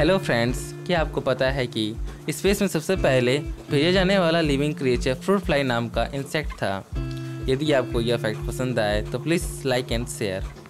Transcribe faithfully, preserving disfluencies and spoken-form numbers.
Hello friends, क्या आपको पता है कि स्पेस में सबसे पहले भेजा जाने वाला लिविंग क्रिएचर फ्रूट फ्लाई नाम का इंसेक्ट था। यदि आपको यह फैक्ट पसंद आए तो प्लीज़ लाइक एंड शेयर।